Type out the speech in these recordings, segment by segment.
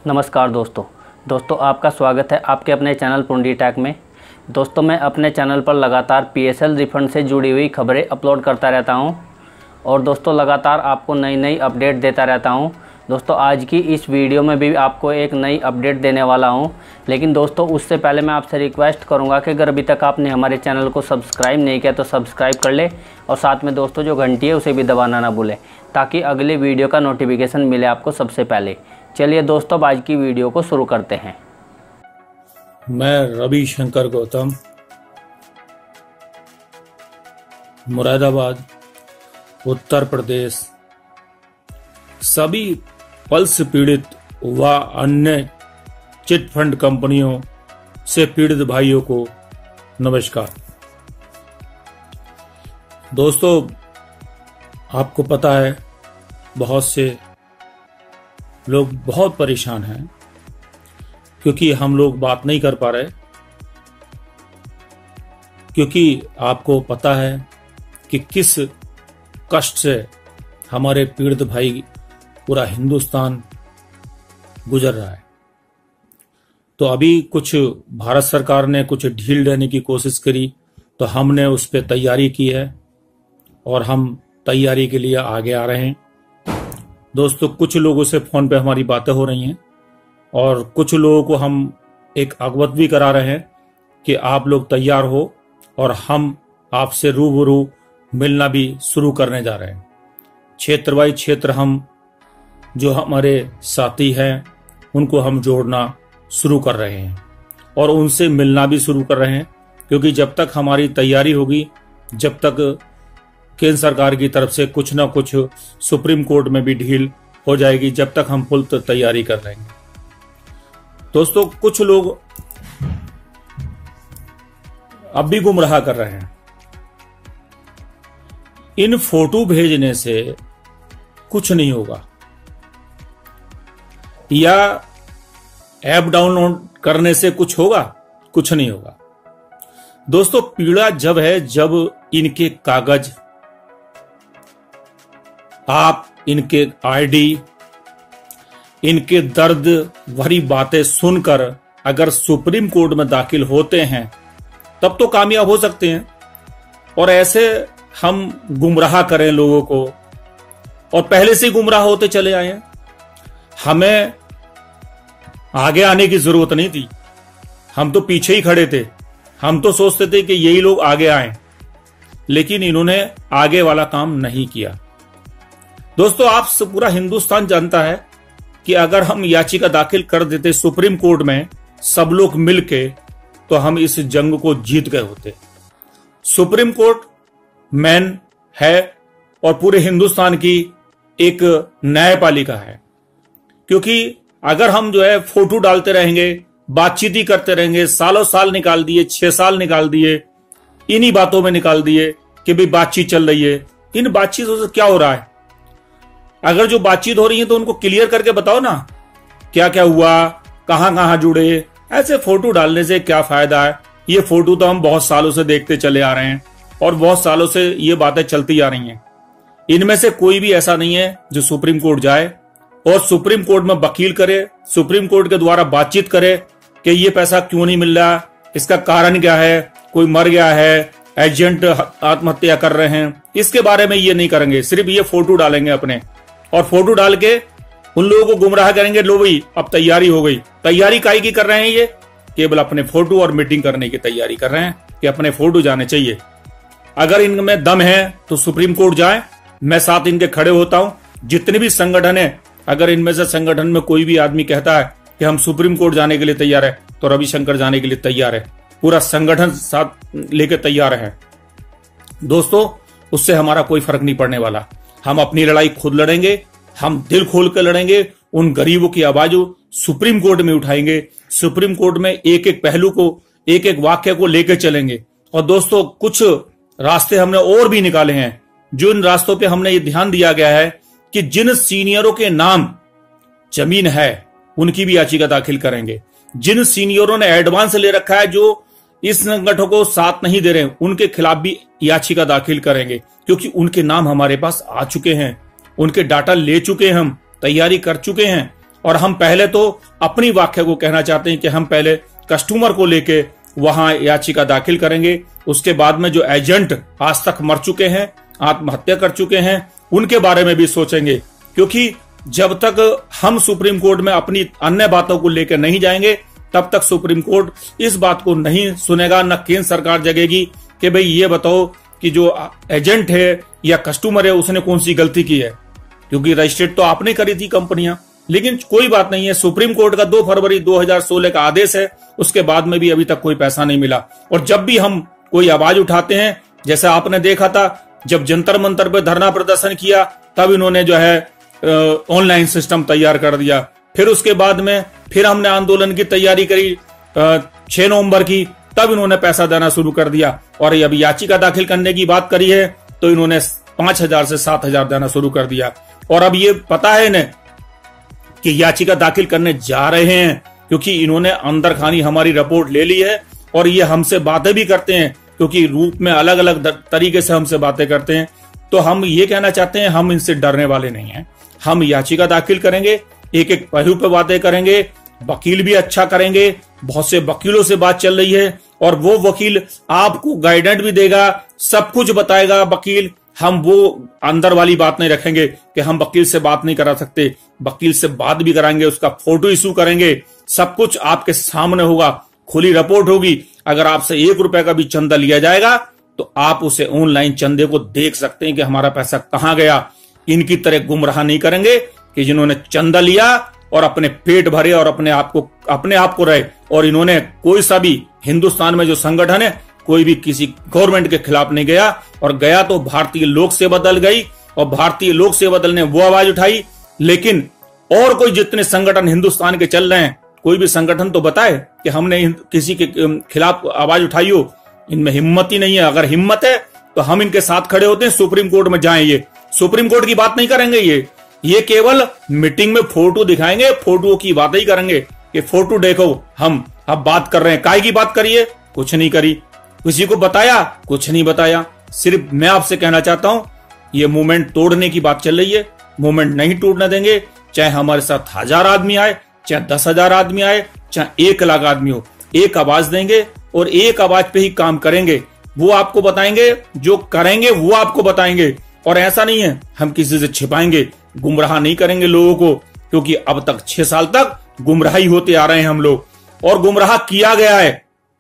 नमस्कार दोस्तों आपका स्वागत है आपके अपने चैनल पुंडी टेक में। दोस्तों मैं अपने चैनल पर लगातार पीएसएल रिफंड से जुड़ी हुई खबरें अपलोड करता रहता हूं और दोस्तों लगातार आपको नई अपडेट देता रहता हूं। दोस्तों आज की इस वीडियो में भी आपको एक नई अपडेट देने वाला हूं, लेकिन दोस्तों उससे पहले मैं आपसे रिक्वेस्ट करूंगा कि अगर अभी तक आपने हमारे चैनल को सब्सक्राइब नहीं किया तो सब्सक्राइब कर ले और साथ में दोस्तों जो घंटी है उसे भी दबाना ना भूलें, ताकि अगले वीडियो का नोटिफिकेशन मिले आपको सबसे पहले। चलिए दोस्तों आज की वीडियो को शुरू करते हैं। मैं रविशंकर गौतम, मुरादाबाद, उत्तर प्रदेश, सभी पल्स पीड़ित व अन्य चिट फंड कंपनियों से पीड़ित भाइयों को नमस्कार। दोस्तों आपको पता है बहुत से लोग बहुत परेशान हैं क्योंकि हम लोग बात नहीं कर पा रहे, क्योंकि आपको पता है कि किस कष्ट से हमारे पीड़ित भाई पूरा हिंदुस्तान गुजर रहा है। तो अभी कुछ भारत सरकार ने कुछ ढील देने की कोशिश करी तो हमने उस पर तैयारी की है और हम तैयारी के लिए आगे आ रहे हैं। दोस्तों कुछ लोगों से फोन पे हमारी बातें हो रही हैं और कुछ लोगों को हम एक अवगत भी करा रहे हैं कि आप लोग तैयार हो और हम आपसे रूबरू मिलना भी शुरू करने जा रहे हैं। क्षेत्र बाई क्षेत्र हम जो हमारे साथी हैं उनको हम जोड़ना शुरू कर रहे हैं और उनसे मिलना भी शुरू कर रहे हैं, क्योंकि जब तक हमारी तैयारी होगी, जब तक केंद्र सरकार की तरफ से कुछ ना कुछ सुप्रीम कोर्ट में भी ढील हो जाएगी, जब तक हम फुल तैयारी कर रहे हैं। दोस्तों कुछ लोग अब भी गुमराह कर रहे हैं। इन फोटो भेजने से कुछ नहीं होगा या ऐप डाउनलोड करने से कुछ होगा, कुछ नहीं होगा। दोस्तों पीड़ा जब है जब इनके कागज, आप इनके आईडी, इनके दर्द भरी बातें सुनकर अगर सुप्रीम कोर्ट में दाखिल होते हैं तब तो कामयाब हो सकते हैं। और ऐसे हम गुमराह करें लोगों को, और पहले से गुमराह होते चले आए हैं। हमें आगे आने की जरूरत नहीं थी, हम तो पीछे ही खड़े थे। हम तो सोचते थे कि यही लोग आगे आए, लेकिन इन्होंने आगे वाला काम नहीं किया। दोस्तों आप पूरा हिंदुस्तान जानता है कि अगर हम याचिका दाखिल कर देते सुप्रीम कोर्ट में सब लोग मिलके, तो हम इस जंग को जीत गए होते। सुप्रीम कोर्ट मेन है और पूरे हिंदुस्तान की एक न्यायपालिका है, क्योंकि अगर हम जो है फोटो डालते रहेंगे, बातचीत ही करते रहेंगे, सालों साल निकाल दिए, 6 साल निकाल दिए, इन्हीं बातों में निकाल दिए कि भाई बातचीत चल रही है। इन बातचीतों से क्या हो रहा है? अगर जो बातचीत हो रही है तो उनको क्लियर करके बताओ ना, क्या क्या हुआ, कहां कहां जुड़े। ऐसे फोटो डालने से क्या फायदा है? ये फोटो तो हम बहुत सालों से देखते चले आ रहे हैं और बहुत सालों से ये बातें चलती आ रही हैं। इनमें से कोई भी ऐसा नहीं है जो सुप्रीम कोर्ट जाए और सुप्रीम कोर्ट में वकील करे, सुप्रीम कोर्ट के द्वारा बातचीत करे कि ये पैसा क्यों नहीं मिल रहा, इसका कारण क्या है, कोई मर गया है, एजेंट आत्महत्या कर रहे हैं। इसके बारे में ये नहीं करेंगे, सिर्फ ये फोटो डालेंगे अपने, और फोटो डाल के उन लोगों को गुमराह करेंगे। लो भाई अब तैयारी हो गई। तैयारी काहे की कर रहे हैं? ये केवल अपने फोटो और मीटिंग करने की तैयारी कर रहे हैं कि अपने फोटो जाने चाहिए। अगर इनमें दम है तो सुप्रीम कोर्ट जाए, मैं साथ इनके खड़े होता हूं। जितने भी संगठन है, अगर इनमें से संगठन में कोई भी आदमी कहता है कि हम सुप्रीम कोर्ट जाने के लिए तैयार है, तो रविशंकर जाने के लिए तैयार है। पूरा संगठन साथ लेके तैयार है। दोस्तों उससे हमारा कोई फर्क नहीं पड़ने वाला। हम अपनी लड़ाई खुद लड़ेंगे, हम दिल खोल कर लड़ेंगे। उन गरीबों की आवाज सुप्रीम कोर्ट में उठाएंगे। सुप्रीम कोर्ट में एक एक पहलू को, एक एक वाक्य को लेकर चलेंगे। और दोस्तों कुछ रास्ते हमने और भी निकाले हैं, जो इन रास्तों पे हमने ये ध्यान दिया गया है कि जिन सीनियरों के नाम जमीन है उनकी भी याचिका दाखिल करेंगे। जिन सीनियरों ने एडवांस ले रखा है, जो इस संगठन को साथ नहीं दे रहे, उनके खिलाफ भी याचिका दाखिल करेंगे, क्योंकि उनके नाम हमारे पास आ चुके हैं, उनके डाटा ले चुके हैं, हम तैयारी कर चुके हैं। और हम पहले तो अपनी व्याख्या को कहना चाहते हैं कि हम पहले कस्टमर को लेके वहां याचिका दाखिल करेंगे। उसके बाद में जो एजेंट आज तक मर चुके हैं, आत्महत्या कर चुके हैं, उनके बारे में भी सोचेंगे, क्योंकि जब तक हम सुप्रीम कोर्ट में अपनी अन्य बातों को लेकर नहीं जाएंगे तब तक सुप्रीम कोर्ट इस बात को नहीं सुनेगा, न केंद्र सरकार जगेगी कि भाई ये बताओ कि जो एजेंट है या कस्टमर है उसने कौन सी गलती की है, क्योंकि रजिस्ट्रेट तो आपने करी थी कंपनियां। लेकिन कोई बात नहीं है, सुप्रीम कोर्ट का 2 फरवरी 2016 का आदेश है, उसके बाद में भी अभी तक कोई पैसा नहीं मिला। और जब भी हम कोई आवाज उठाते हैं, जैसे आपने देखा था जब जंतर मंतर पे धरना प्रदर्शन किया, तब इन्होंने जो है ऑनलाइन सिस्टम तैयार कर दिया। फिर उसके बाद में फिर हमने आंदोलन की तैयारी करी 6 नवंबर की, तब इन्होंने पैसा देना शुरू कर दिया। और अभी याचिका दाखिल करने की बात करी है तो इन्होंने 5,000 से 7,000 देना शुरू कर दिया। और अब ये पता है इन्हें कि याचिका दाखिल करने जा रहे हैं, क्योंकि इन्होंने अंदर खानी हमारी रिपोर्ट ले ली है और ये हमसे बातें भी करते हैं, क्योंकि रूप में अलग अलग तरीके से हमसे बातें करते हैं। तो हम ये कहना चाहते हैं, हम इनसे डरने वाले नहीं हैं। हम याचिका दाखिल करेंगे, एक एक पहलू पे बातें करेंगे, वकील भी अच्छा करेंगे, बहुत से वकीलों से बात चल रही है और वो वकील आपको गाइडेंस भी देगा, सब कुछ बताएगा वकील। हम वो अंदर वाली बात नहीं रखेंगे कि हम वकील से बात नहीं करा सकते, वकील से बात भी कराएंगे, उसका फोटो इशू करेंगे, सब कुछ आपके सामने होगा, खुली रिपोर्ट होगी। अगर आपसे 1 रुपए का भी चंदा लिया जाएगा तो आप उसे ऑनलाइन चंदे को देख सकते हैं कि हमारा पैसा कहां गया। इनकी तरह गुमराह नहीं करेंगे कि जिन्होंने चंदा लिया और अपने पेट भरे और अपने आप को रहे। और इन्होंने कोई सा भी हिंदुस्तान में जो संगठन है, कोई भी किसी गवर्नमेंट के खिलाफ नहीं गया, और गया तो भारतीय लोक सेवा दल गई और भारतीय लोक सेवा दल ने वो आवाज उठाई। लेकिन और कोई जितने संगठन हिंदुस्तान के चल रहे हैं, कोई भी संगठन तो बताए कि हमने किसी के खिलाफ आवाज उठाई हो। इनमें हिम्मत ही नहीं है। अगर हिम्मत है तो हम इनके साथ खड़े होते हैं, सुप्रीम कोर्ट में जाएं। ये सुप्रीम कोर्ट की बात नहीं करेंगे, ये केवल मीटिंग में फोटो दिखाएंगे, फोटो की बातें ही करेंगे कि फोटो देखो हम अब बात कर रहे हैं। काय की बात करिए? कुछ नहीं करी। किसी को बताया? कुछ नहीं बताया। सिर्फ मैं आपसे कहना चाहता हूं, ये मूवमेंट तोड़ने की बात चल रही है, मूवमेंट नहीं टूटने देंगे। चाहे हमारे साथ 1000 आदमी आए, चाहे 10,000 आदमी आए, चाहे 1 लाख आदमी हो, एक आवाज देंगे और एक आवाज पे ही काम करेंगे। वो आपको बताएंगे, जो करेंगे वो आपको बताएंगे। और ऐसा नहीं है हम किसी से छिपाएंगे, गुमराह नहीं करेंगे लोगों को, क्योंकि अब तक 6 साल तक गुमराही होते आ रहे हैं हम लोग, और गुमराह किया गया है।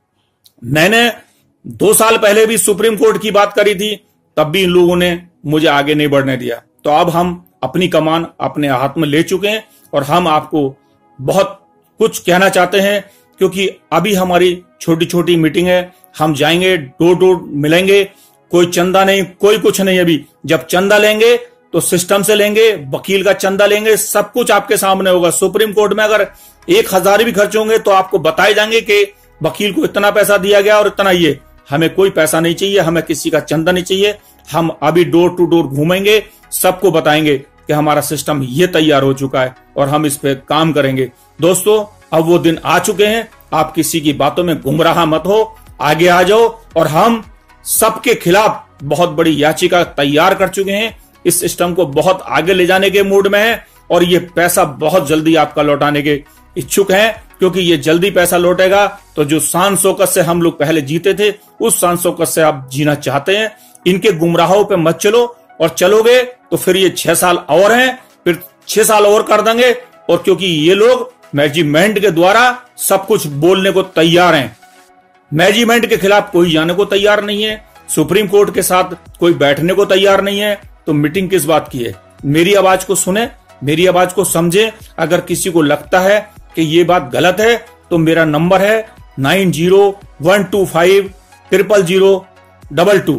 मैंने 2 साल पहले भी सुप्रीम कोर्ट की बात करी थी, तब भी इन लोगों ने मुझे आगे नहीं बढ़ने दिया। तो अब हम अपनी कमान अपने हाथ में ले चुके हैं और हम आपको बहुत कुछ कहना चाहते हैं, क्योंकि अभी हमारी छोटी छोटी मीटिंग है। हम जाएंगे, डोर डोर मिलेंगे, कोई चंदा नहीं, कोई कुछ नहीं। अभी जब चंदा लेंगे तो सिस्टम से लेंगे, वकील का चंदा लेंगे, सब कुछ आपके सामने होगा। सुप्रीम कोर्ट में अगर 1,000 भी खर्च होंगे तो आपको बताए जाएंगे कि वकील को इतना पैसा दिया गया और इतना ये। हमें कोई पैसा नहीं चाहिए, हमें किसी का चंदा नहीं चाहिए। हम अभी डोर टू डोर घूमेंगे, सबको बताएंगे कि हमारा सिस्टम ये तैयार हो चुका है और हम इस पे काम करेंगे। दोस्तों, अब वो दिन आ चुके हैं। आप किसी की बातों में गुमराह मत हो, आगे आ जाओ। और हम सबके खिलाफ बहुत बड़ी याचिका तैयार कर चुके हैं, इस सिस्टम को बहुत आगे ले जाने के मूड में है और ये पैसा बहुत जल्दी आपका लौटाने के इच्छुक हैं, क्योंकि ये जल्दी पैसा लौटेगा तो जो शान शौकत से हम लोग पहले जीते थे, उस शान शौकत से आप जीना चाहते हैं। इनके गुमराहों पे मत चलो, और चलोगे तो फिर ये 6 साल और हैं, फिर 6 साल और कर देंगे। और क्योंकि ये लोग मैनेजमेंट के द्वारा सब कुछ बोलने को तैयार हैं, मैनेजमेंट के खिलाफ कोई जाने को तैयार नहीं है, सुप्रीम कोर्ट के साथ कोई बैठने को तैयार नहीं है, तो मीटिंग किस बात की है? मेरी आवाज को सुने, मेरी आवाज को समझे। अगर किसी को लगता है कि ये बात गलत है तो मेरा नंबर है 9012500022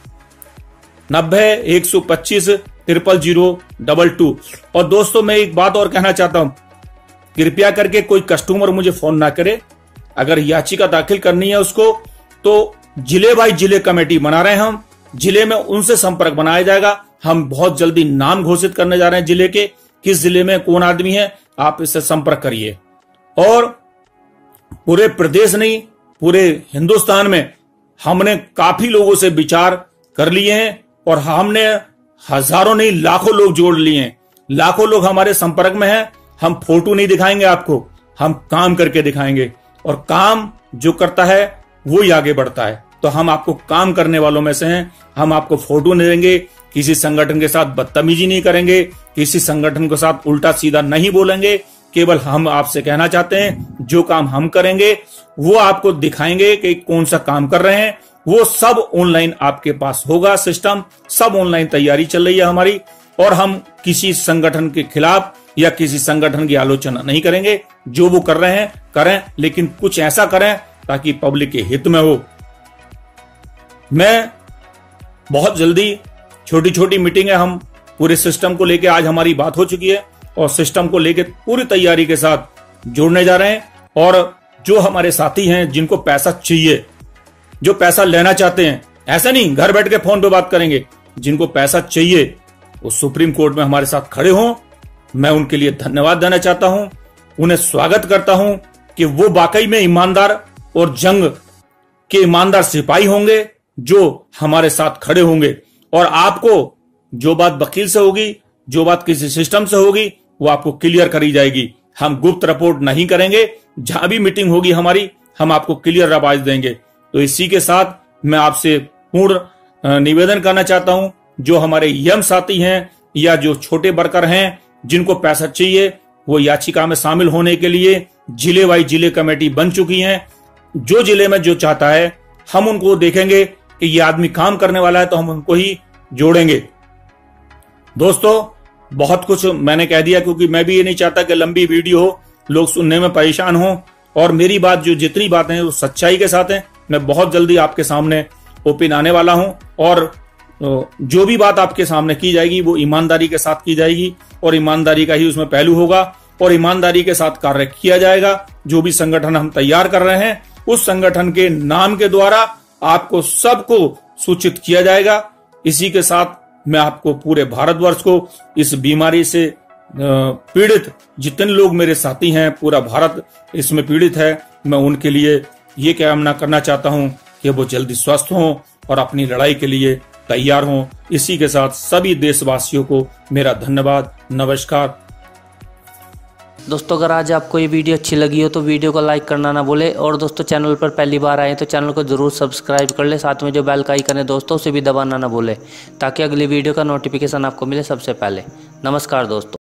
90-125-00022। और दोस्तों, मैं एक बात और कहना चाहता हूं, कृपया करके कोई कस्टमर मुझे फोन ना करे। अगर याचिका दाखिल करनी है उसको, तो जिले बाई जिले कमेटी बना रहे हैं हम, जिले में उनसे संपर्क बनाया जाएगा। हम बहुत जल्दी नाम घोषित करने जा रहे हैं जिले के, किस जिले में कौन आदमी है, आप इससे संपर्क करिए। और पूरे प्रदेश नहीं, पूरे हिंदुस्तान में हमने काफी लोगों से विचार कर लिए हैं और हमने हजारों नहीं लाखों लोग जोड़ लिए हैं। लाखों लोग हमारे संपर्क में हैं। हम फोटो नहीं दिखाएंगे आपको, हम काम करके दिखाएंगे, और काम जो करता है वो ही आगे बढ़ता है। तो हम आपको काम करने वालों में से हैं। हम आपको फोटो नहीं देंगे, किसी संगठन के साथ बदतमीजी नहीं करेंगे, किसी संगठन के साथ उल्टा सीधा नहीं बोलेंगे। केवल हम आपसे कहना चाहते हैं जो काम हम करेंगे वो आपको दिखाएंगे कि कौन सा काम कर रहे हैं। वो सब ऑनलाइन आपके पास होगा, सिस्टम सब ऑनलाइन तैयारी चल रही है हमारी। और हम किसी संगठन के खिलाफ या किसी संगठन की आलोचना नहीं करेंगे। जो वो कर रहे हैं करें, लेकिन कुछ ऐसा करें ताकि पब्लिक के हित में हो। मैं बहुत जल्दी छोटी छोटी मीटिंगें हम पूरे सिस्टम को लेके, आज हमारी बात हो चुकी है और सिस्टम को लेके पूरी तैयारी के साथ जोड़ने जा रहे हैं। और जो हमारे साथी हैं जिनको पैसा चाहिए, जो पैसा लेना चाहते हैं, ऐसा नहीं घर बैठ के फोन पे बात करेंगे, जिनको पैसा चाहिए वो सुप्रीम कोर्ट में हमारे साथ खड़े हों। मैं उनके लिए धन्यवाद देना चाहता हूं, उन्हें स्वागत करता हूं कि वो वाकई में ईमानदार और जंग के ईमानदार सिपाही होंगे जो हमारे साथ खड़े होंगे। और आपको जो बात वकील से होगी, जो बात किसी सिस्टम से होगी, वो आपको क्लियर करी जाएगी। हम गुप्त रिपोर्ट नहीं करेंगे, जहां भी मीटिंग होगी हमारी हम आपको क्लियर आवाज देंगे। तो इसी के साथ मैं आपसे पूर्ण निवेदन करना चाहता हूं, जो हमारे यम साथी हैं या जो छोटे वर्कर हैं जिनको पैसा चाहिए, वो याचिका में शामिल होने के लिए जिले वाइज जिले कमेटी बन चुकी हैं। जो जिले में जो चाहता है हम उनको देखेंगे कि ये आदमी काम करने वाला है तो हम उनको ही जोड़ेंगे। दोस्तों बहुत कुछ मैंने कह दिया, क्योंकि मैं भी ये नहीं चाहता कि लंबी वीडियो हो, लोग सुनने में परेशान हो। और मेरी बात जो जितनी बातें हैं वो सच्चाई के साथ हैं। मैं बहुत जल्दी आपके सामने ओपन आने वाला हूं और जो भी बात आपके सामने की जाएगी वो ईमानदारी के साथ की जाएगी और ईमानदारी का ही उसमें पहलू होगा और ईमानदारी के साथ कार्य किया जाएगा। जो भी संगठन हम तैयार कर रहे हैं उस संगठन के नाम के द्वारा आपको सबको सूचित किया जाएगा। इसी के साथ मैं आपको पूरे भारतवर्ष को इस बीमारी से पीड़ित जितने लोग मेरे साथी हैं, पूरा भारत इसमें पीड़ित है, मैं उनके लिए ये कामना करना चाहता हूं कि वो जल्दी स्वस्थ हों और अपनी लड़ाई के लिए तैयार हों। इसी के साथ सभी देशवासियों को मेरा धन्यवाद, नमस्कार। दोस्तों अगर आज आपको ये वीडियो अच्छी लगी हो तो वीडियो को लाइक करना ना भूले, और दोस्तों चैनल पर पहली बार आए तो चैनल को जरूर सब्सक्राइब कर ले, साथ में जो बेल का आइकन है दोस्तों उसे भी दबाना ना भूले, ताकि अगली वीडियो का नोटिफिकेशन आपको मिले सबसे पहले। नमस्कार दोस्तों।